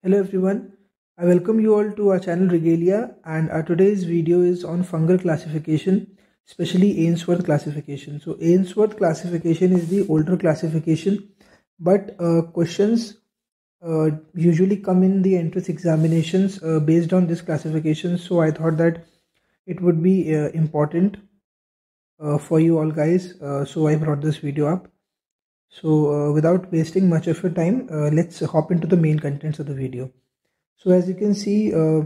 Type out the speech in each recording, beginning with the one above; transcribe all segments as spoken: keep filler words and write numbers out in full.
Hello everyone, I welcome you all to our channel Regalia, and our today's video is on fungal classification, especially Ainsworth classification. So Ainsworth classification is the older classification, but uh, questions uh, usually come in the entrance examinations uh, based on this classification. So I thought that it would be uh, important uh, for you all guys. Uh, so I brought this video up. So uh, without wasting much of your time, uh, let's hop into the main contents of the video. So as you can see, uh,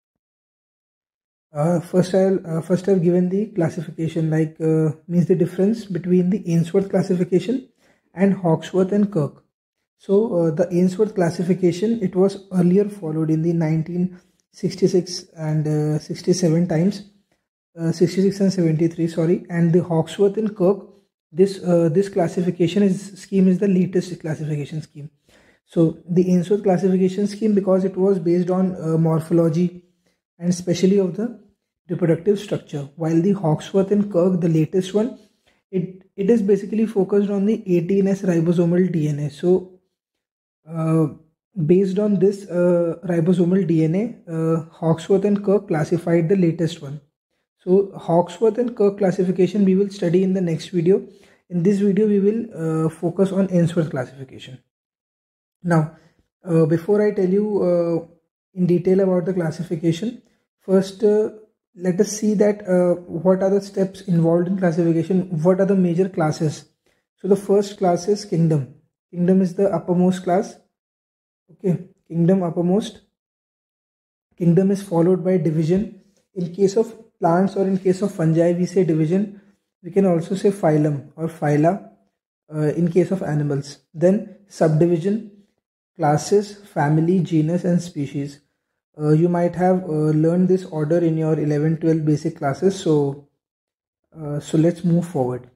uh, first I'll uh, first I've given the classification, like uh, means the difference between the Ainsworth classification and Hawkesworth and Kirk. So uh, the Ainsworth classification, it was earlier followed in the nineteen sixty-six and uh, sixty-seven times, uh, sixty-six and seventy-three, sorry, and the Hawkesworth and Kirk. This uh, this classification is scheme is the latest classification scheme. So the Ainsworth classification scheme, because it was based on uh, morphology and especially of the reproductive structure, while the Hawkesworth and Kirk, the latest one, it it is basically focused on the eighteen S ribosomal D N A. So uh, based on this uh, ribosomal D N A, uh, Hawkesworth and Kirk classified the latest one. So Hawkesworth and Kirk classification we will study in the next video. In this video we will uh, focus on Ainsworth classification. Now uh, before I tell you uh, in detail about the classification, first uh, let us see that uh, what are the steps involved in classification, what are the major classes. So the first class is kingdom. Kingdom is the uppermost class. Okay, kingdom uppermost. Kingdom is followed by division. In case of plants or in case of fungi we say division. We can also say phylum or phyla uh, in case of animals. Then subdivision, classes, family, genus and species. Uh, you might have uh, learned this order in your eleven twelve basic classes. So, uh, so let's move forward.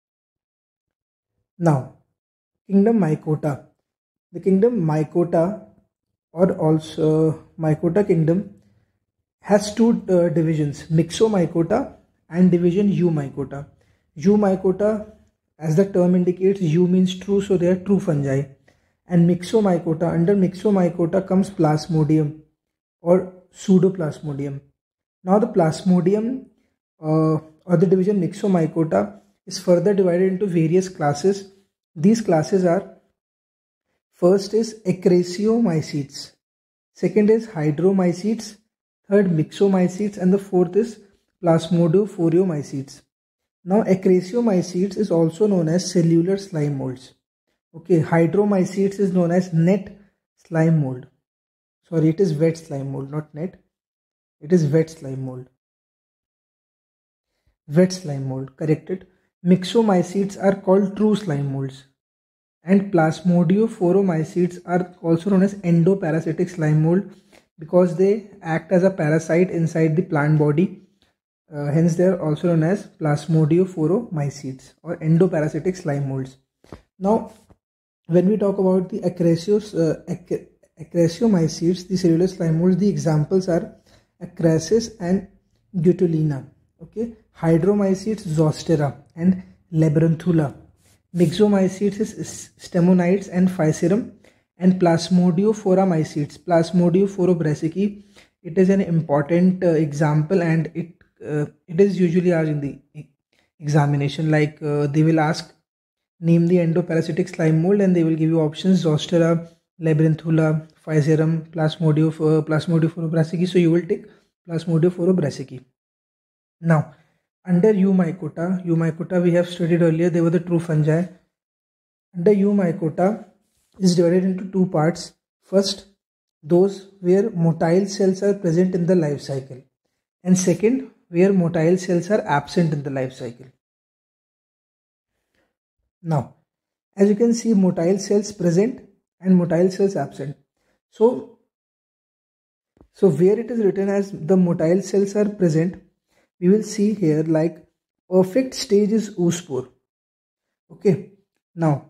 Now, kingdom Mycota. The kingdom Mycota, or also Mycota kingdom, has two uh, divisions, Myxomycota and division Eumycota. Eumycota, as the term indicates, Eu means true, so they are true fungi. And Myxomycota, under Myxomycota comes Plasmodium or Pseudoplasmodium. Now the Plasmodium uh, or the division Myxomycota is further divided into various classes. These classes are, first is Acrasiomycetes, second is Hydromycetes, third Myxomycetes, and the fourth is Plasmodiophoriomycetes. Now Acrasiomycetes is also known as cellular slime molds. Okay, Hydromycetes is known as net slime mold. Sorry, it is wet slime mold, not net. It is wet slime mold. Wet slime mold, corrected. Myxomycetes are called true slime molds. And Plasmodiophoromycetes are also known as endoparasitic slime mold because they act as a parasite inside the plant body. Uh, hence they are also known as Plasmodiophoromycetes or endoparasitic slime molds. Now when we talk about the Acrasios, uh, ac Acrasiomycetes, the cellular slime molds, the examples are Acrasis and Gutulina. Okay, Hydromycetes, Zostera and Labyrinthula. Myxomycetes is Stemonites and Physarum, and Plasmodiophoramycetes, Plasmodiophorabrassicae. It is an important uh, example, and it uh, it is usually asked in the examination. Like uh, they will ask, name the endoparasitic slime mold, and they will give you options: Zostera, Labyrinthula, Physarum, Plasmodioph uh, Plasmodiophorabrassicae. So you will take Plasmodiophorabrassicae. Now under Eumycota, Eumycota we have studied earlier. They were the true fungi. Under Eumycota is divided into two parts. First, those where motile cells are present in the life cycle, and second, where motile cells are absent in the life cycle. Now, as you can see, motile cells present and motile cells absent. So, so where it is written as the motile cells are present, we will see here like perfect stage is oospore. Okay, now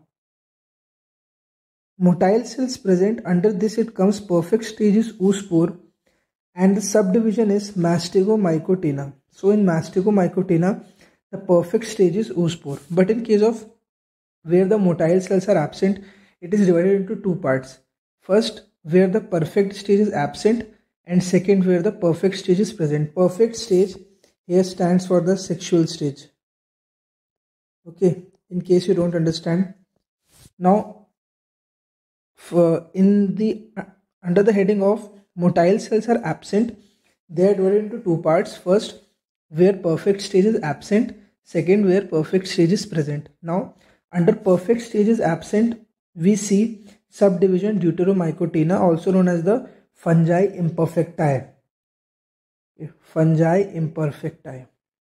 motile cells present, under this it comes perfect stage is oospore, and the subdivision is Mastigomycotina. So in Mastigomycotina the perfect stage is oospore, but in case of where the motile cells are absent, it is divided into two parts. First, where the perfect stage is absent, and second where the perfect stage is present. Perfect stage here stands for the sexual stage. Okay, in case you don't understand. Now, for in the uh, under the heading of motile cells are absent, they are divided into two parts. First, where perfect stage is absent. Second, where perfect stage is present. Now, under perfect stage is absent, we see subdivision Deuteromycotina, also known as the fungi imperfecti. Fungi imperfecti.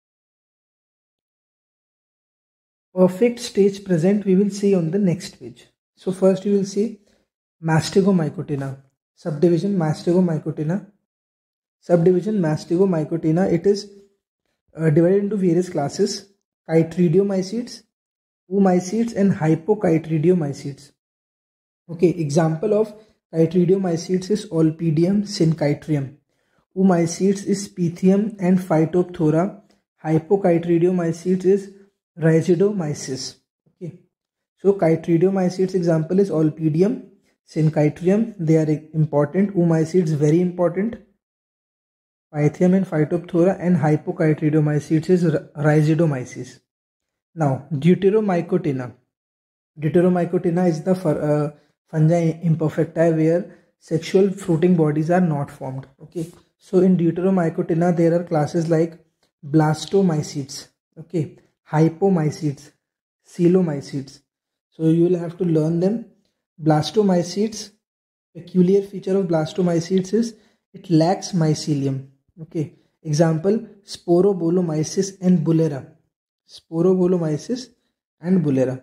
Perfect stage present we will see on the next page. So first you will see Mastigomycotina. Subdivision Mastigomycotina. Subdivision Mastigomycotina. It is uh, divided into various classes: chytridiomycetes, oomycetes, and hypochytridiomycetes. Okay, example of chytridiomycetes is Olpidium syncytium. Oomycetes is Pythium and Phytophthora. Hypochytridiomycetes is Rhizidomyces. Okay, so chytridiomycetes example is Olpidium, syncytium. They are important. Oomycetes very important. Pythium and Phytophthora, and hypochytridiomycetes is Rhizidomyces. Now, Deuteromycotina. Deuteromycotina is the uh, fungi imperfecti where sexual fruiting bodies are not formed. Okay, so in Deuteromycotina there are classes like Blastomycetes, okay, Hypomycetes, Coelomycetes. So you will have to learn them. Blastomycetes, peculiar feature of Blastomycetes is it lacks mycelium. Okay, example Sporobolomyces and Bullera. Sporobolomyces and Bullera.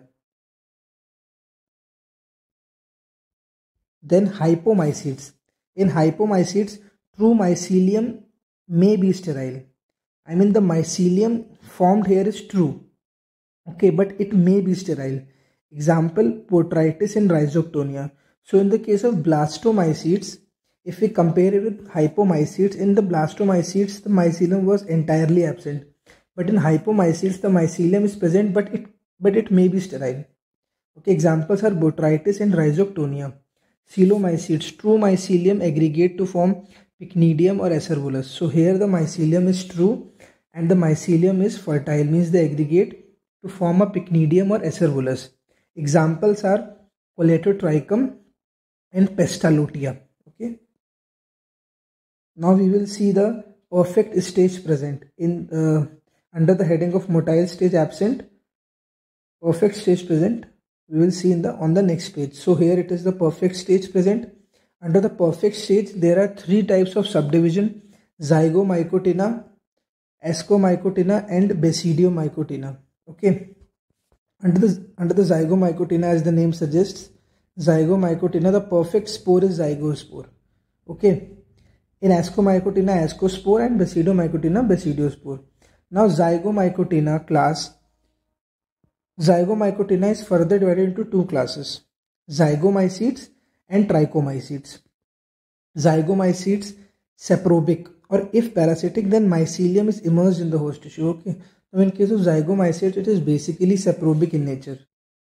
Then hypomycetes. In hypomycetes, true mycelium may be sterile. I mean the mycelium formed here is true. Okay, but it may be sterile. Example Botrytis and Rhizoctonia. So in the case of Blastomycetes, if we compare it with hypomycetes, in the Blastomycetes the mycelium was entirely absent. But in hypomycetes the mycelium is present, but it but it may be sterile. Okay, examples are Botrytis and Rhizoctonia. Coelomycetes, true mycelium aggregate to form pycnidium or acervulus. So here the mycelium is true and the mycelium is fertile, means they aggregate to form a pycnidium or acervulus. Examples are Coletotrichum and Pestalotia. Okay. Now we will see the perfect stage present in uh, under the heading of motile stage absent, perfect stage present. We will see in the on the next page. So here it is the perfect stage present. Under the perfect stage there are three types of subdivision: Zygomycotina, Ascomycotina, and Basidiomycotina. Okay. Under the under the Zygomycotina, as the name suggests, Zygomycotina, the perfect spore is zygospore. Okay. In Ascomycotina, ascospore, and Basidiomycotina, basidiospore. Now Zygomycotina class. Zygomycotina is further divided into two classes: Zygomycetes and Trichomycetes. Zygomycetes saprobic, or if parasitic, then mycelium is immersed in the host tissue. Okay, so in case of Zygomycetes, it is basically saprobic in nature,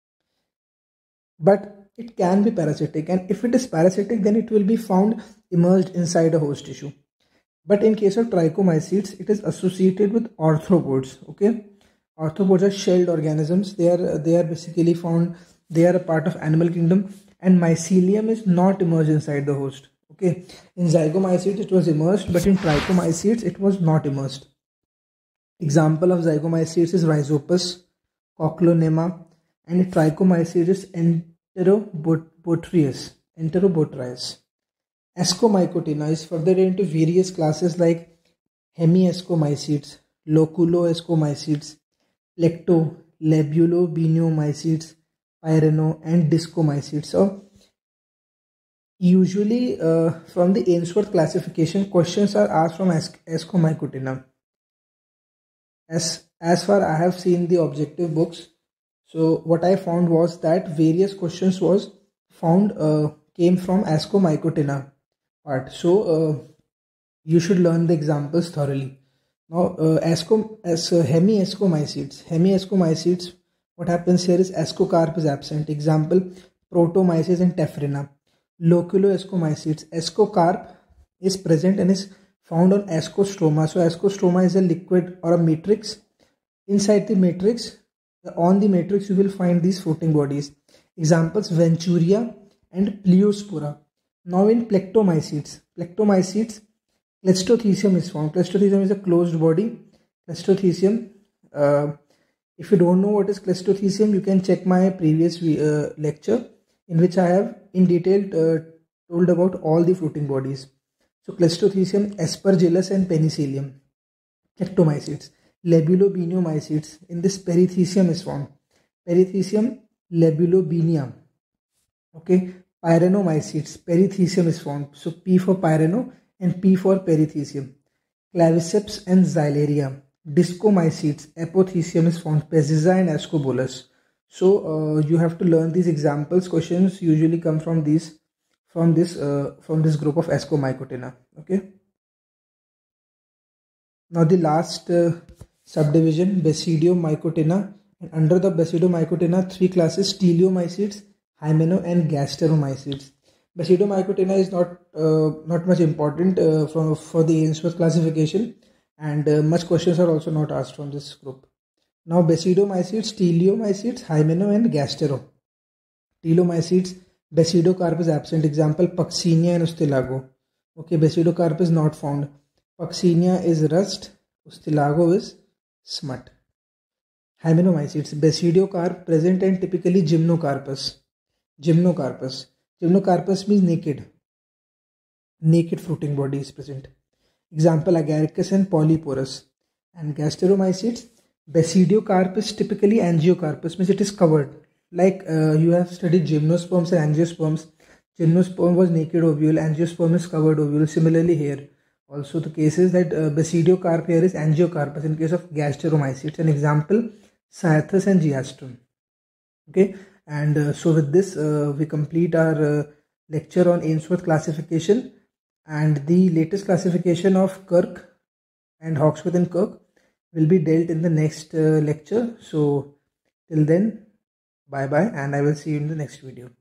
but it can be parasitic, and if it is parasitic, then it will be found immersed inside a host tissue. But in case of Trichomycetes, it is associated with arthropods. Okay. Arthropods are shelled organisms. They are they are basically found. They are a part of animal kingdom, and mycelium is not immersed inside the host. Okay, in Zygomycetes it was immersed, but in Trichomycetes it was not immersed. Example of Zygomycetes is Rhizopus, Cochlonemma, and Trichomycetes is Enterobotrius. Enterobotrius. Ascomycotina is further into various classes like Hemiascomycetes, Loculoascomycetes, Lecto, Labulobiniomycetes, Pyreno, and Discomycetes. So usually uh, from the Ainsworth classification, questions are asked from Ascomycotina. As, as far I have seen the objective books, so what I found was that various questions was found uh, came from Ascomycotina part. So uh, you should learn the examples thoroughly. Now, uh, asco, as uh, hemiascomycetes, hemiascomycetes, what happens here is ascocarp is absent. Example, Protomyces and Tephrina. loculoascomycetes. Ascocarp is present and is found on ascostroma. So ascostroma is a liquid or a matrix. Inside the matrix, on the matrix, you will find these floating bodies. Examples: Venturia and Pleospora. Now in plectomycetes, plectomycetes, Cleistothecium is found. Cleistothecium is a closed body. Cleistothecium, uh, if you don't know what is Cleistothecium, you can check my previous uh, lecture in which I have in detail uh, told about all the floating bodies. So Cleistothecium, Aspergillus and Penicillium. Plectomycetes. Labulobiniomycetes. In this Perithecium is found. Perithecium, Labulobinia. Okay. Pyranomycetes. Perithecium is found. So P for Pyrano and P for Perithecium. Claviceps and Xylaria. Discomycetes. Apothecium is found. Pezziza and Ascobolus. So uh, you have to learn these examples. Questions usually come from these from this uh, from this group of Ascomycotina. Okay. Now the last uh, subdivision, Basidiomycotina, and under the Basidiomycotina, three classes: Teleomycetes, Hymeno and Gasteromycetes. Basidiomycotina is not uh, not much important uh, for for the Ainsworth classification, and uh, much questions are also not asked from this group. Now Basidiomycetes, Teleomycetes, Hymeno and Gastero. Teleomycetes, Basidocarp is absent. Example: Puccinia and Ustilago. Okay, Basidocarp is not found. Puccinia is rust, Ustilago is smut. Hymenomycetes, Basidiocarp present and typically Gymnocarpus. Gymnocarpus. Gymnocarpus means naked. Naked fruiting body is present. Example: Agaricus and Polyporus. And Gasteromycetes, Basidiocarp is typically Angiocarpus, means it is covered. Like uh, you have studied Gymnosperms and Angiosperms. Gymnosperm was naked ovule, Angiosperm is covered ovule. Similarly here. Also the case is that uh, Basidiocarp here is Angiocarpus in case of Gasteromycetes. An example: Cyathus and Geastrum. Okay, and uh, so with this uh, we complete our uh, lecture on Ainsworth classification, and the latest classification of Kirk and Hawksworth and Kirk will be dealt in the next uh, lecture. So till then, bye bye, and I will see you in the next video.